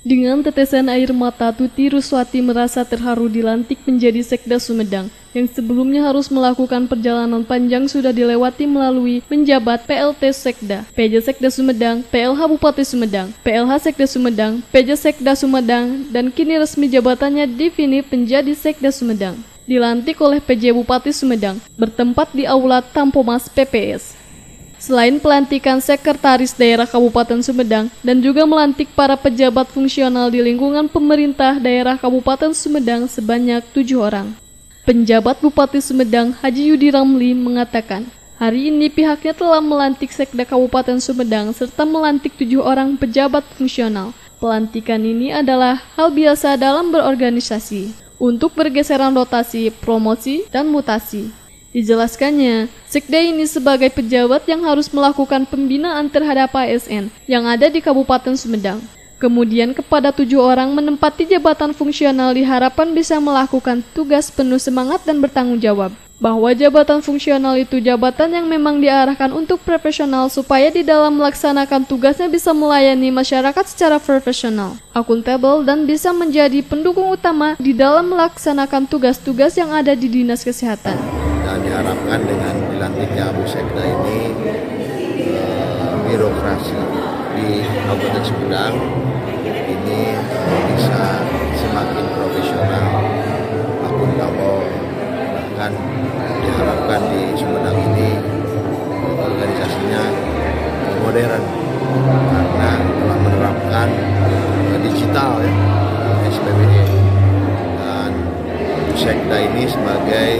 Dengan tetesan air mata, Tuti Ruswati merasa terharu dilantik menjadi Sekda Sumedang, yang sebelumnya harus melakukan perjalanan panjang sudah dilewati melalui menjabat PLT Sekda, PJ Sekda Sumedang, PLH Bupati Sumedang, PLH Sekda Sumedang, PJ Sekda Sumedang, dan kini resmi jabatannya definit menjadi Sekda Sumedang. Dilantik oleh PJ Bupati Sumedang, bertempat di Aula Tampomas PPS. Selain pelantikan Sekretaris Daerah Kabupaten Sumedang dan juga melantik para pejabat fungsional di lingkungan pemerintah daerah Kabupaten Sumedang sebanyak 7 orang. Penjabat Bupati Sumedang Haji Yudi Ramli mengatakan, hari ini pihaknya telah melantik Sekda Kabupaten Sumedang serta melantik 7 orang pejabat fungsional. Pelantikan ini adalah hal biasa dalam berorganisasi untuk pergeseran rotasi, promosi, dan mutasi. Dijelaskannya, Sekda ini sebagai pejabat yang harus melakukan pembinaan terhadap ASN yang ada di Kabupaten Sumedang. Kemudian kepada 7 orang menempati jabatan fungsional diharapkan bisa melakukan tugas penuh semangat dan bertanggung jawab. Bahwa jabatan fungsional itu jabatan yang memang diarahkan untuk profesional supaya di dalam melaksanakan tugasnya bisa melayani masyarakat secara profesional, akuntabel, dan bisa menjadi pendukung utama di dalam melaksanakan tugas-tugas yang ada di Dinas Kesehatan. Dan diharapkan dengan dilantiknya Bu Sekda ini birokrasi di Kabupaten Sumedang ini bisa semakin profesional, akuntabel, bahkan diharapkan di Sumedang ini organisasinya modern karena telah menerapkan digital ya, SPBE, dan Bu Sekda ini sebagai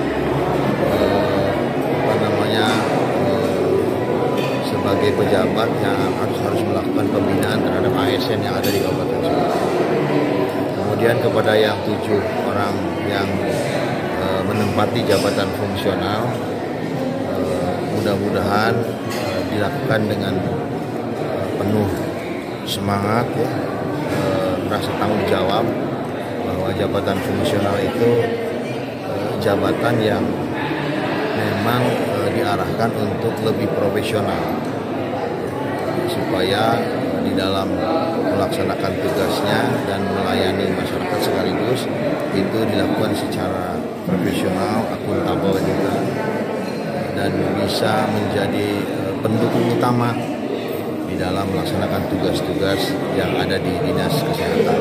sebagai pejabat yang harus melakukan pembinaan terhadap ASN yang ada di Kabupaten Sumedang. Kemudian kepada yang 7 orang yang menempati jabatan fungsional, mudah-mudahan dilakukan dengan penuh semangat, ya, merasa tanggung jawab bahwa jabatan fungsional itu jabatan yang memang diarahkan untuk lebih profesional supaya di dalam melaksanakan tugasnya dan melayani masyarakat sekaligus itu dilakukan secara profesional, akuntabel juga, dan bisa menjadi pendukung utama di dalam melaksanakan tugas-tugas yang ada di Dinas Kesehatan.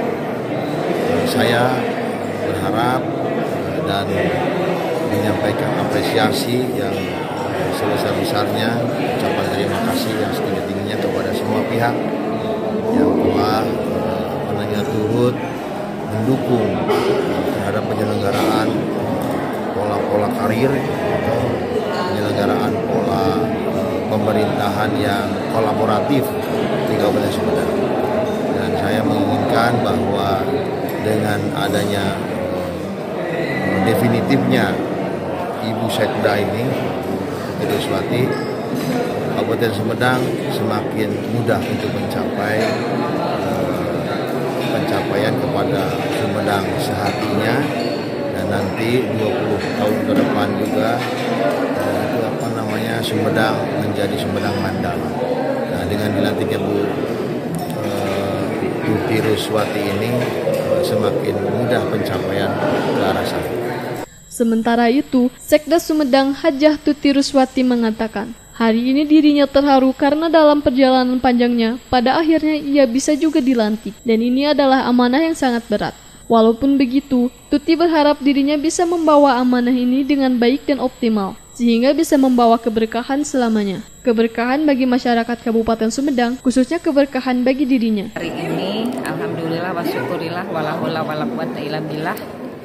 Saya berharap dan menyampaikan apresiasi yang sebesar-besarnya, ucapan terima kasih yang setinggi-tingginya kepada semua pihak yang telah turut mendukung terhadap penyelenggaraan pola-pola karir atau penyelenggaraan pola pemerintahan yang kolaboratif di Kabupaten Sumedang. Dan saya menginginkan bahwa dengan adanya definitifnya Ibu Sekda ini, Tuti Ruswati, Kabupaten Sumedang semakin mudah untuk mencapai pencapaian kepada Sumedang sehatinya, dan nanti 20 tahun ke depan juga Sumedang menjadi Sumedang Mandala. Nah, dengan dilantiknya Bu Tuti Ruswati ini semakin mudah pencapaian ke arah sana. Sementara itu, Sekda Sumedang Hajah Tuti Ruswati mengatakan, hari ini dirinya terharu karena dalam perjalanan panjangnya, pada akhirnya ia bisa juga dilantik, dan ini adalah amanah yang sangat berat. Walaupun begitu, Tuti berharap dirinya bisa membawa amanah ini dengan baik dan optimal, sehingga bisa membawa keberkahan selamanya. Keberkahan bagi masyarakat Kabupaten Sumedang, khususnya keberkahan bagi dirinya. Hari ini, alhamdulillah wa syukurillah wala haula wala quwata illa billah.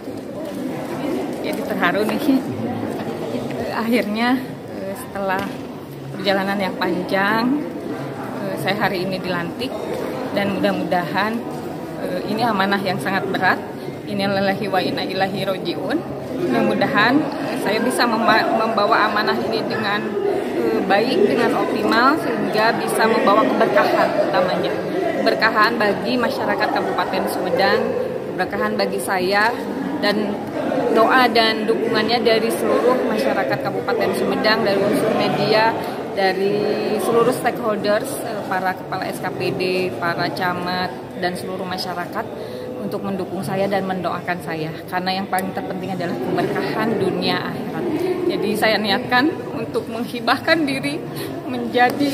Jadi terharu nih, akhirnya setelah perjalanan yang panjang, saya hari ini dilantik, dan mudah-mudahan ini amanah yang sangat berat. Innalillahi wa inna ilaihi rajiun. Mudah-mudahan saya bisa membawa amanah ini dengan baik, dengan optimal, sehingga bisa membawa keberkahan utamanya. Keberkahan bagi masyarakat Kabupaten Sumedang, keberkahan bagi saya, dan doa dan dukungannya dari seluruh masyarakat Kabupaten Sumedang, dari unsur media, dari seluruh stakeholders, para kepala SKPD, para camat, dan seluruh masyarakat untuk mendukung saya dan mendoakan saya. Karena yang paling terpenting adalah keberkahan dunia akhirat. Jadi saya niatkan untuk menghibahkan diri menjadi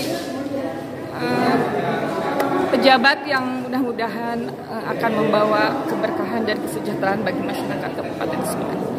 pejabat yang mudah-mudahan akan membawa keberkahan dan kesejahteraan bagi masyarakat Kabupaten Sumedang.